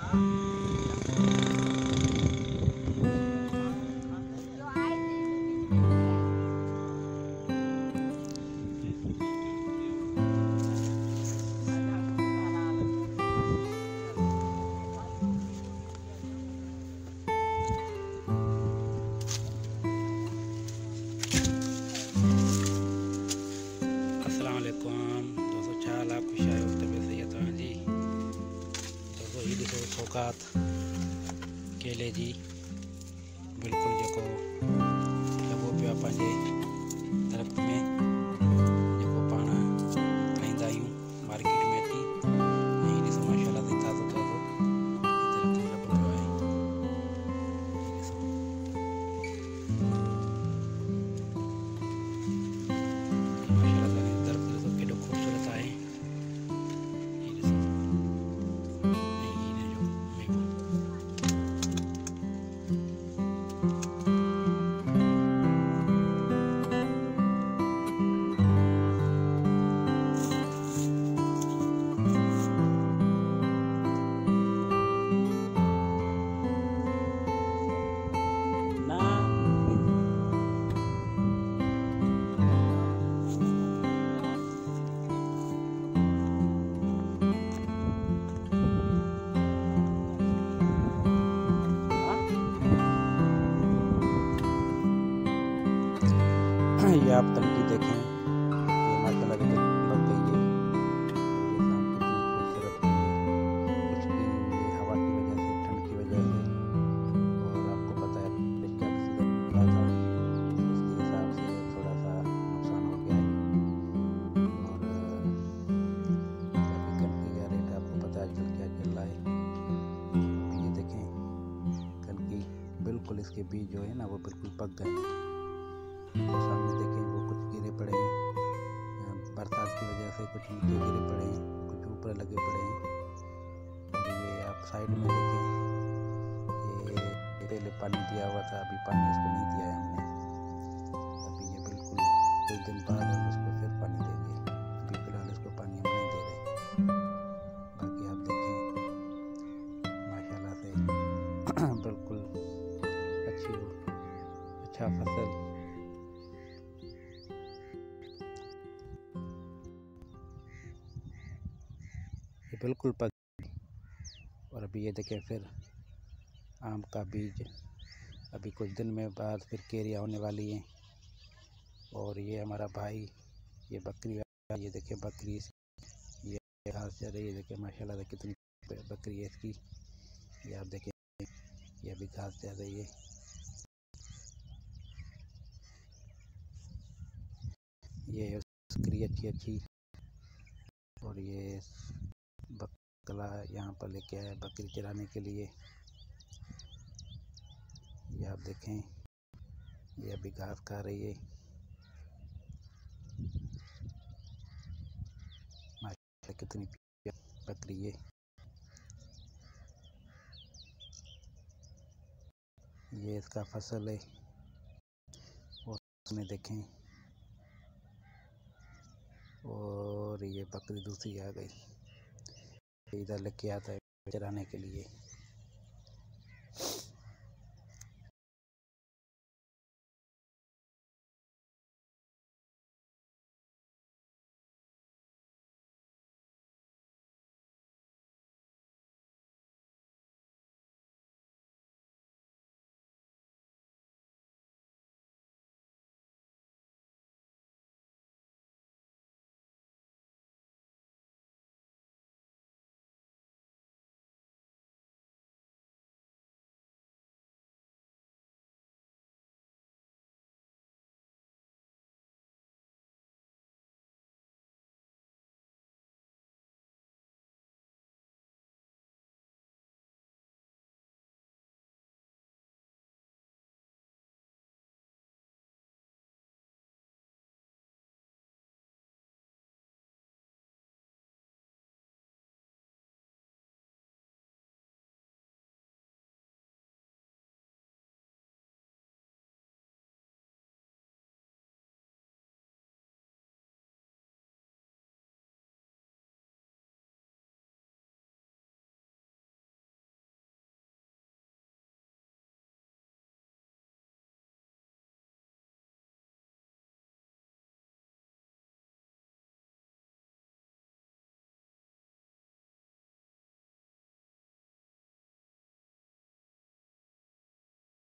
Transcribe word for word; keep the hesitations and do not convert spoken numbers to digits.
दोस्तों चाल आप खुश आए हो तबीयत सही है तो जी दोस्तों ये देखो सौगात केले जी बिल्कुल जेको लॻो पियो आहे पंहिंजे दरख़्त में जेको पाण खाईंदा आहियूं मार्केट में अची ऐं हीअ ॾिसो माशाल्लाह से ताज़ो ताज़ो दरख़्त में लॻो पियो आहे। हीअ ॾिसो ये आप तनकी देखें, ये माशाल्लाह से लग गई है। ये शाम कितनी खूबसूरत है, कुछ भी हवा की वजह से, ठंड की वजह से, और आपको पता है पिछले सीजन था तो उसके हिसाब से थोड़ा सा नुकसान हो गया है। और काफ़ी कनकी का रेट आपको पता है आजकल क्या चल रहा है। ये देखें कनकी बिल्कुल इसके बीज जो है ना वो बिल्कुल पक गए हैं। सामने देखें वो कुछ गिरे पड़े हैं, बरसात की वजह से कुछ नीचे गिरे पड़े हैं, कुछ ऊपर लगे पड़े हैं। और ये आप साइड में देखें, ये पहले पानी दिया हुआ था, अभी पानी इसको नहीं दिया है हमने। अभी ये बिल्कुल कुछ दिन बाद हम इसको फिर पानी देंगे। अभी फिलहाल इसको पानी हम नहीं दे रहे। बाकी आप देखें माशाल्लाह से बिल्कुल अच्छी अच्छा फसल ये बिल्कुल पक। और अभी ये देखें फिर आम का बीज, अभी कुछ दिन में बाद फिर केरिया होने वाली है। और ये हमारा भाई ये बकरी, ये देखें बकरी ये घास चर रही है। देखें माशाल्लाह से कितनी बकरी है इसकी। ये आप देखें ये अभी घास चर रही है। ये बकरी अच्छी अच्छी। और ये बकला यहाँ पर लेके आया बकरी चराने के लिए। ये आप देखें ये अभी घास खा रही है। माशाल्लाह कितनी बकरी है। ये इसका फसल है। और उसमें देखें और ये बकरी दूसरी आ गई, इधर लेके आता है चराने के लिए।